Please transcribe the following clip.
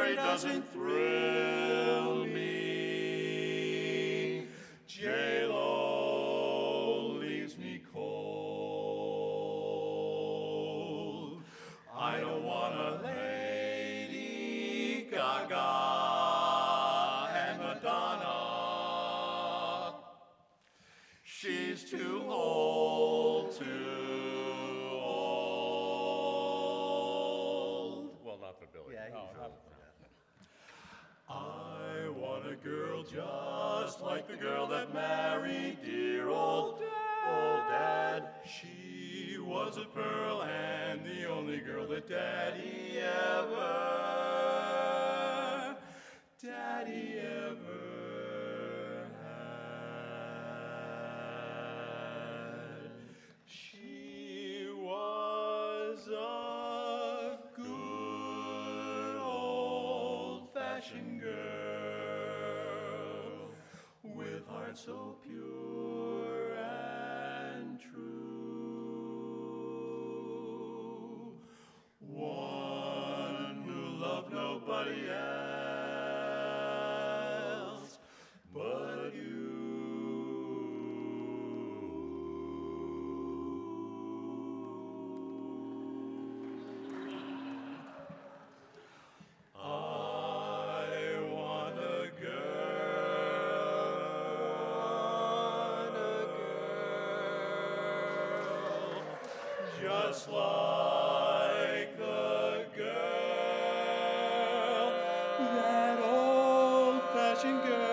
Mary doesn't thrill me. J-Lo leaves me cold. I don't want a Lady Gaga and Madonna. She's too old, too old. Well, not for Billy. Yeah, I want a girl just like the girl that married dear old Dad. She was a pearl and the only girl that Daddy ever had. She was a good old-fashioned girl with heart so pure and true. One who loved nobody else but you. I want a girl just like the girl, that old-fashioned girl